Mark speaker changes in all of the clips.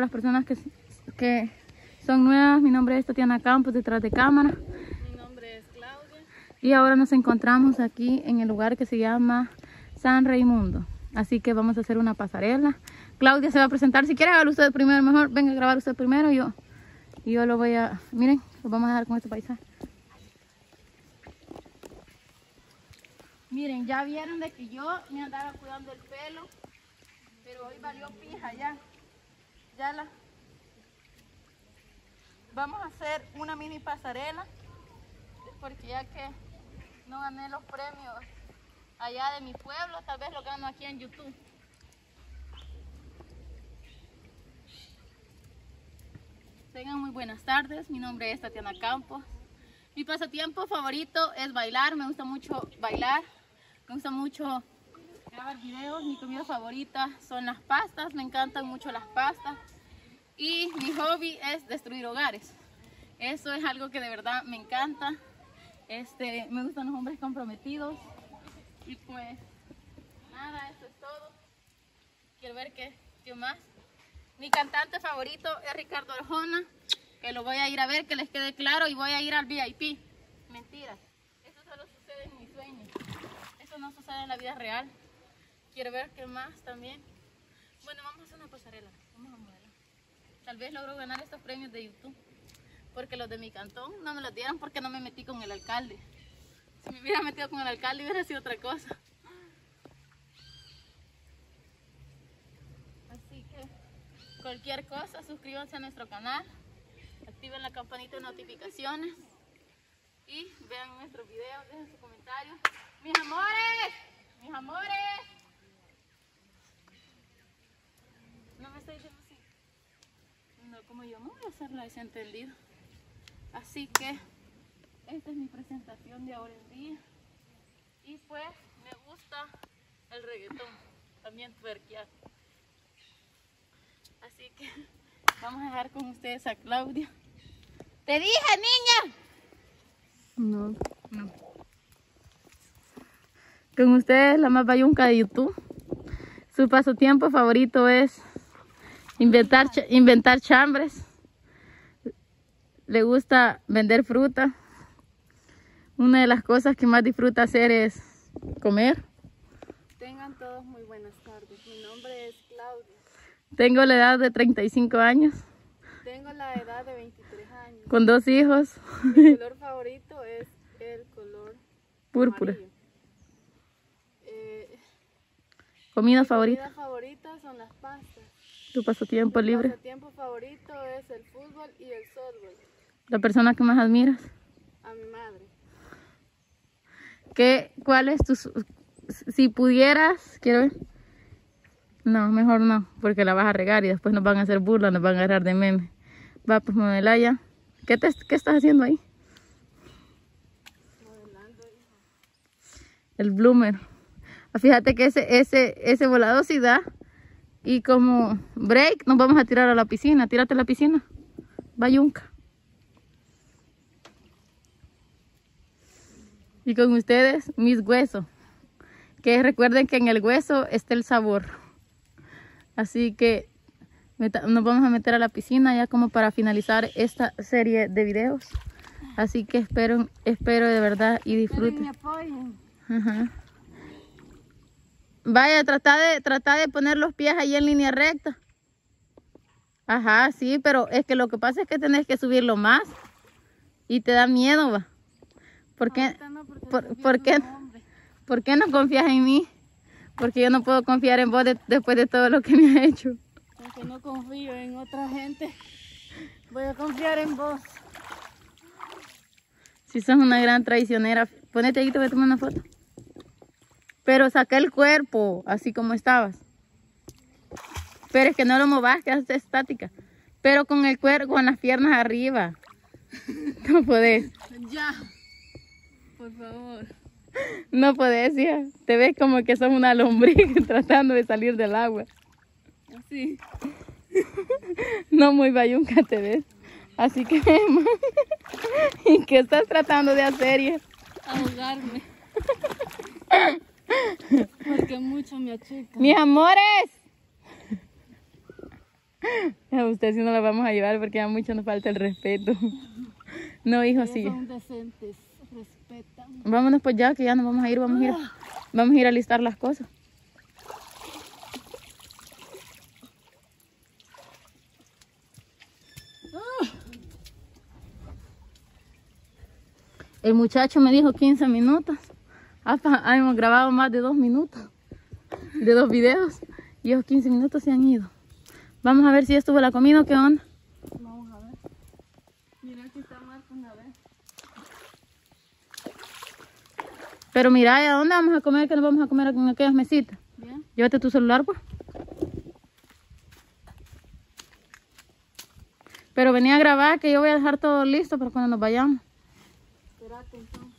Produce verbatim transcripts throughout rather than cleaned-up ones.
Speaker 1: las personas que, que son nuevas, mi nombre es Tatiana Campos, detrás de cámara.
Speaker 2: Mi nombre es Claudia.
Speaker 1: Y ahora nos encontramos aquí en el lugar que se llama San Raimundo. Así que vamos a hacer una pasarela. Claudia se va a presentar. Si quiere, hágalo usted primero, mejor. Venga a grabar usted primero. Yo, yo lo voy a... Miren, lo vamos a dejar con este paisaje. Miren, ya vieron de que yo me andaba cuidando el pelo, pero hoy valió pija ya. Ya la... Vamos a hacer una mini pasarela, porque ya que no gané los premios allá de mi pueblo, tal vez lo gano aquí en YouTube. Tengan muy buenas tardes, mi nombre es Tatiana Campos. Mi pasatiempo favorito es bailar, me gusta mucho bailar. Me gusta mucho grabar videos. Mi comida favorita son las pastas. Me encantan mucho las pastas. Y mi hobby es destruir hogares. Eso es algo que de verdad me encanta. Este, me gustan los hombres comprometidos. Y pues nada, eso es todo. Quiero ver qué, qué más. Mi cantante favorito es Ricardo Arjona. Que lo voy a ir a ver, que les quede claro. Y voy a ir al V I P. Mentiras. Eso solo sucede en mis sueños. Eso no sucede en la vida real. Quiero ver qué más también. Bueno, vamos a hacer una pasarela. Vamos a moverla. Tal vez logro ganar estos premios de YouTube. Porque los de mi cantón no me los dieron porque no me metí con el alcalde. Si me hubiera metido con el alcalde hubiera sido otra cosa. Así que cualquier cosa, suscríbanse a nuestro canal. Activen la campanita de notificaciones. Y vean nuestros videos, dejen sus comentarios. ¡Mis amores! ¡Mis amores! No me estoy diciendo así. No, como yo no voy a hacerla desentendido. Así que esta es mi presentación de ahora en día. Y pues me gusta el reggaetón. También twerkear. Así que vamos a dejar con ustedes a Claudia. ¡Te dije, niña! No, no. Con ustedes la más bayunca de YouTube. Su pasatiempo favorito es inventar, inventar chambres. Le gusta vender fruta. Una de las cosas que más disfruta hacer es comer.
Speaker 2: Tengan todos muy buenas tardes. Mi nombre es Claudia.
Speaker 1: Tengo la edad de treinta y cinco años.
Speaker 2: Tengo la edad de veintitrés años.
Speaker 1: Con dos hijos.
Speaker 2: Mi color favorito es el color
Speaker 1: púrpura.
Speaker 2: Amarillo. Eh,
Speaker 1: Comida
Speaker 2: mi
Speaker 1: favorita.
Speaker 2: comida favorita son las pastas.
Speaker 1: Tu pasatiempo
Speaker 2: Mi
Speaker 1: libre.
Speaker 2: pasatiempo favorito es el fútbol y el softball.
Speaker 1: La persona que más admiras.
Speaker 2: A mi madre.
Speaker 1: ¿Qué, ¿Cuál es tu... Si pudieras... Quiero ver. No, mejor no, porque la vas a regar y después nos van a hacer burla, nos van a agarrar de meme. Va, pues Modelaya. ¿Qué, te, ¿Qué estás haciendo ahí?
Speaker 2: Modelando, hijo.
Speaker 1: El bloomer. Fíjate que ese, ese, ese volado sí da. Y como break, nos vamos a tirar a la piscina. Tírate a la piscina. Bayunca. Y con ustedes, mis huesos. Que recuerden que en el hueso está el sabor. Así que nos vamos a meter a la piscina ya como para finalizar esta serie de videos. Así que espero, espero de verdad y disfruten.
Speaker 2: Me apoyen.
Speaker 1: Ajá. Vaya, trata de, trata de poner los pies ahí en línea recta. Ajá, sí, pero es que lo que pasa es que tenés que subirlo más. Y te da miedo, va. ¿Por qué,
Speaker 2: No,
Speaker 1: por, por, qué, ¿Por qué no confías en mí? Porque yo no puedo confiar en vos de, después de todo lo que me has hecho.
Speaker 2: Aunque no confío en otra gente, voy a confiar en vos.
Speaker 1: Si sos una gran traicionera, ponete ahí, te voy a tomar una foto. Pero saca el cuerpo, así como estabas. Pero es que no lo movas, quedaste estática. Pero con el cuerpo, con las piernas arriba. No podés.
Speaker 2: Ya, por favor.
Speaker 1: No podés, hija. Te ves como que sos una lombriz tratando de salir del agua.
Speaker 2: Así.
Speaker 1: No muy bayunca te ves. Así que... ¿Y qué estás tratando de hacer, hija?
Speaker 2: Ahogarme. Porque mucho me achica.
Speaker 1: Mis amores. A usted sí no la vamos a llevar porque ya mucho nos falta el respeto. No, hijo, sí.
Speaker 2: Son decentes, respetan.
Speaker 1: Vámonos pues ya, que ya nos vamos a ir, vamos a ir, vamos a ir a listar las cosas. El muchacho me dijo quince minutos. Ah, hemos grabado más de dos minutos. De dos videos. Y esos quince minutos se han ido. Vamos a ver si ya estuvo la comida o qué onda.
Speaker 2: Vamos a ver. Mira que está Marco una vez.
Speaker 1: Pero mira, ¿a dónde vamos a comer? ¿Qué nos vamos a comer en aquellas mesitas?
Speaker 2: Bien.
Speaker 1: Llévate tu celular, pues. Pero venía a grabar, que yo voy a dejar todo listo para cuando nos vayamos.
Speaker 2: Espérate entonces.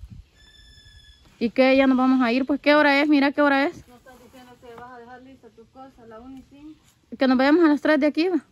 Speaker 1: ¿Y qué? ¿Ya nos vamos a ir? Pues, ¿qué hora es? Mira qué hora es.
Speaker 2: No estás diciendo que vas a dejar lista tu cosa, la una y cinco.
Speaker 1: Que nos vayamos a las tres de aquí, ¿va?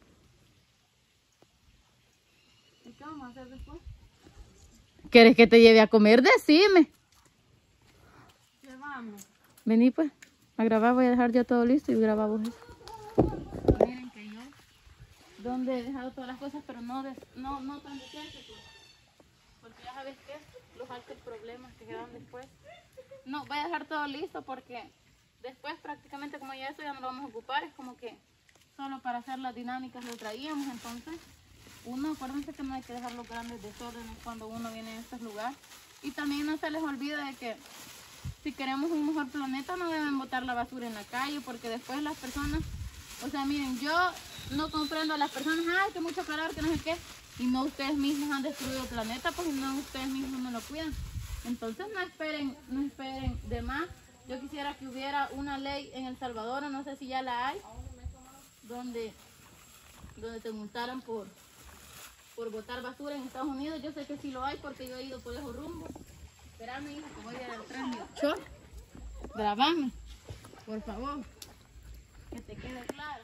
Speaker 2: ¿Y qué vamos a hacer después?
Speaker 1: ¿Quieres que te lleve a comer? Decime.
Speaker 2: ¿Qué vamos?
Speaker 1: Vení, pues, a grabar. Voy a dejar ya todo listo y grabamos eso.
Speaker 2: Miren que yo,
Speaker 1: Donde he dejado todas las cosas, pero no, de, no, no tan decentes, pues. Porque ya sabes qué, los altos problemas que quedan después. No, voy a dejar todo listo porque después prácticamente como ya eso ya no lo vamos a ocupar. Es como que solo para hacer las dinámicas lo traíamos. Entonces, uno, acuérdense que no hay que dejar los grandes desórdenes cuando uno viene a estos lugares. Y también no se les olvide de que si queremos un mejor planeta no deben botar la basura en la calle, porque después las personas, o sea, miren, yo no comprendo a las personas, ay, que mucho calor, que no sé qué, y no ustedes mismos han destruido el planeta, pues no ustedes mismos no lo cuidan. Entonces no esperen, no esperen de más. Yo quisiera que hubiera una ley en El Salvador, no sé si ya la hay, donde, donde te multaran por, por botar basura en Estados Unidos. Yo sé que sí lo hay porque yo he ido por esos rumbos. Espérame, hija, que voy a ir al tren. Short, grabame, por favor, que te quede claro.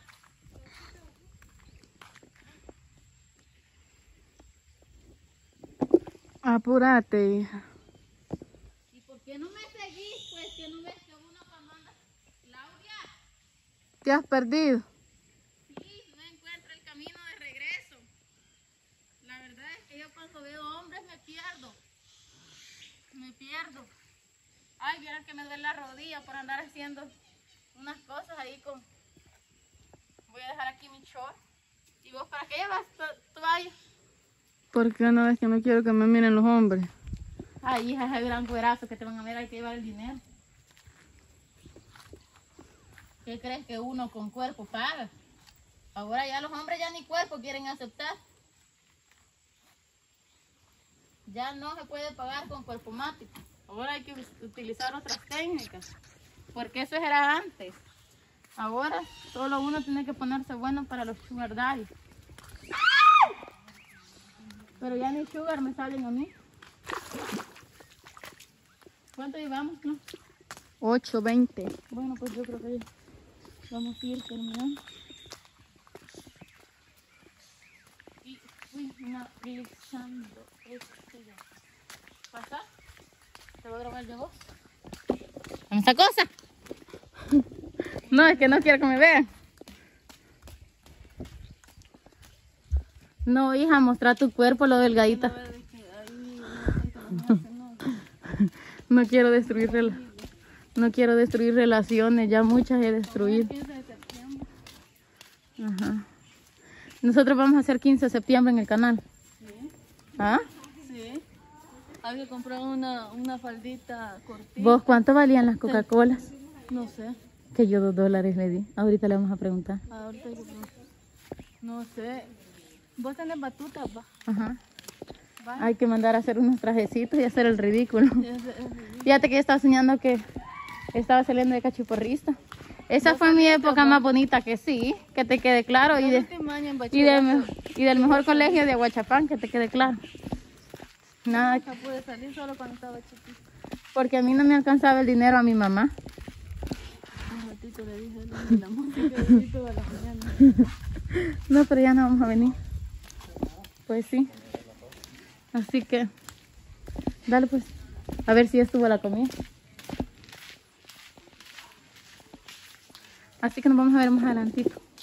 Speaker 1: Apúrate, hija. ¿Y por qué no me seguís? Pues que no ves que uno cuando anda... Claudia. ¿Te has perdido? Sí, no encuentro el camino de regreso. La verdad es que yo cuando veo hombres me pierdo. Me pierdo. Ay, vieron que me duele la rodilla por andar haciendo unas cosas ahí con... Voy a dejar aquí mi short. ¿Y vos para qué llevas tu toalla? Porque una vez que no quiero que me miren los hombres. Ay, hija, ese gran cuerazo que te van a ver, hay que llevar el dinero. ¿Qué crees que uno con cuerpo paga? Ahora ya los hombres ya ni cuerpo quieren aceptar. Ya no se puede pagar con cuerpo mático. Ahora hay que utilizar otras técnicas. Porque eso era antes. Ahora solo uno tiene que ponerse bueno para los sugar daddy. Pero ya ni sugar me salen a mí. ¿Cuánto llevamos, no? ocho, veinte. Bueno, pues yo creo que vamos a ir terminando. Y fui analizando este ya. ¿Pasa? ¿Te voy a grabar yo vos? ¿Con esta cosa? No, es que no quiero que me vean. No, hija, mostra tu cuerpo, lo delgadita. No quiero destruir rela no quiero destruir relaciones, ya muchas he destruido. Ajá. Nosotros vamos a hacer quince de septiembre en el canal.
Speaker 2: Sí.
Speaker 1: ¿Ah?
Speaker 2: Sí. Hay que comprar una, una faldita cortita.
Speaker 1: ¿Vos cuánto valían las Coca-Colas?
Speaker 2: No sé.
Speaker 1: Que yo dos dólares le di. Ahorita le vamos a preguntar.
Speaker 2: Ahorita yo no sé. ¿Vos tenés batutas, va?
Speaker 1: Ajá.
Speaker 2: ¿Va?
Speaker 1: Hay que mandar a hacer unos trajecitos y hacer el ridículo.
Speaker 2: Es- es ridículo.
Speaker 1: Fíjate que yo estaba soñando que estaba saliendo de cachiporrista. Esa
Speaker 2: ¿Vos
Speaker 1: fue mi
Speaker 2: saliste,
Speaker 1: época
Speaker 2: va?
Speaker 1: más bonita, que sí, que te quede claro. Y,
Speaker 2: No
Speaker 1: de,
Speaker 2: te mañan,
Speaker 1: y,
Speaker 2: bachillerato.
Speaker 1: del, me- y del mejor colegio de Aguachapán, que te quede claro. Nada,
Speaker 2: Nunca pude salir solo cuando estaba chiquita.
Speaker 1: porque a mí no me alcanzaba el dinero a mi mamá.
Speaker 2: Un ratito le dije de la música de toda la mañana.
Speaker 1: No, pero ya no vamos a venir. Pues sí. Así que, dale pues, a ver si ya estuvo la comida. Así que nos vamos a ver más adelantito.